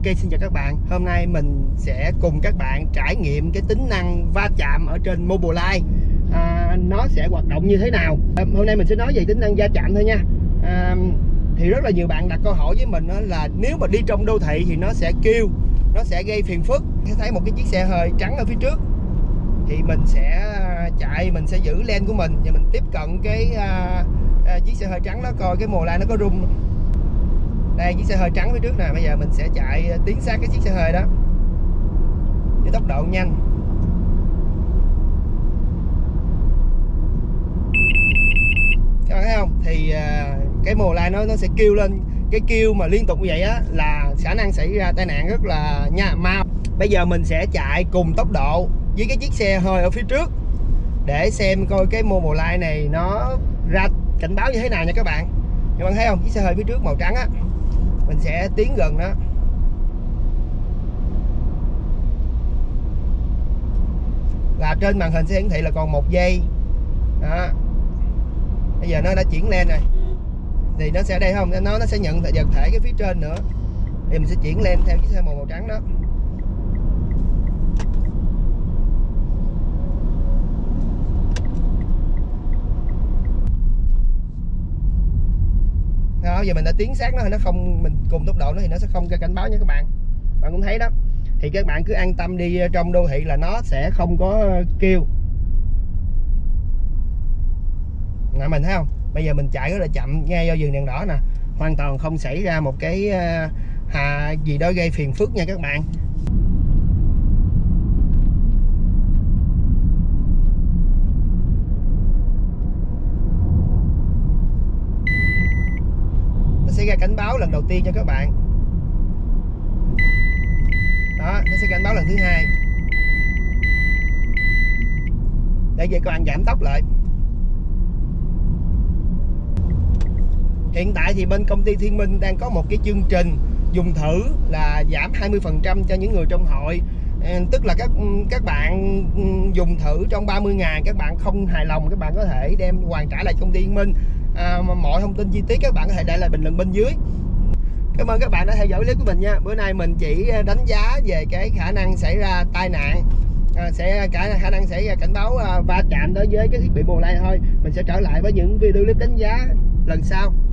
xin chào các bạn. Hôm nay mình sẽ cùng các bạn trải nghiệm cái tính năng va chạm ở trên Mobileye. Nó sẽ hoạt động như thế nào. Hôm nay mình sẽ nói về tính năng va chạm thôi nha. Thì rất là nhiều bạn đặt câu hỏi với mình là nếu mà đi trong đô thị thì nó sẽ kêu, nó sẽ gây phiền phức. Thấy một cái chiếc xe hơi trắng ở phía trước thì mình sẽ chạy, mình sẽ giữ lane của mình và mình tiếp cận cái chiếc xe hơi trắng đó, coi cái Mobileye nó có rung. Đây, chiếc xe hơi trắng phía trước nè. Bây giờ mình sẽ chạy tiến sát cái chiếc xe hơi đó với tốc độ nhanh. Các bạn thấy không? Thì cái Mobileye nó sẽ kêu lên. Cái kêu mà liên tục như vậy á là khả năng xảy ra tai nạn rất là mau. Bây giờ mình sẽ chạy cùng tốc độ với cái chiếc xe hơi ở phía trước để xem coi cái Mobileye này nó ra cảnh báo như thế nào nha các bạn. Các bạn thấy không? Chiếc xe hơi phía trước màu trắng á, mình sẽ tiến gần đó. Là trên màn hình sẽ hiển thị là còn 1 giây đó. Bây giờ nó đã chuyển lên rồi thì nó sẽ đây không, nó sẽ nhận vật thể cái phía trên nữa thì mình sẽ chuyển lên theo chiếc xe màu trắng đó. Đó, giờ mình đã tiến sát nó không, mình cùng tốc độ nó thì nó sẽ không cho cảnh báo nha các bạn. Bạn cũng thấy đó, thì các bạn cứ an tâm đi trong đô thị là nó sẽ không có kêu. Nè, mình thấy không? Bây giờ mình chạy rất là chậm ngay do dừng đèn đỏ nè, hoàn toàn không xảy ra một cái gì đó gây phiền phức nha các bạn. Sẽ ra cảnh báo lần đầu tiên cho các bạn đó, nó sẽ cảnh báo lần thứ hai để cho các bạn giảm tốc lại. Hiện tại thì bên công ty Thiên Minh đang có một cái chương trình dùng thử là giảm 20% cho những người trong hội. Tức là các bạn dùng thử trong 30 ngày, các bạn không hài lòng các bạn có thể đem hoàn trả lại công ty Thiên Minh. Mọi thông tin chi tiết các bạn có thể để lại bình luận bên dưới. Cảm ơn các bạn đã theo dõi clip của mình nha. Bữa nay mình chỉ đánh giá về cái khả năng xảy ra tai nạn, khả năng xảy ra cảnh báo va chạm đối với cái thiết bị Mobileye thôi. Mình sẽ trở lại với những video clip đánh giá lần sau.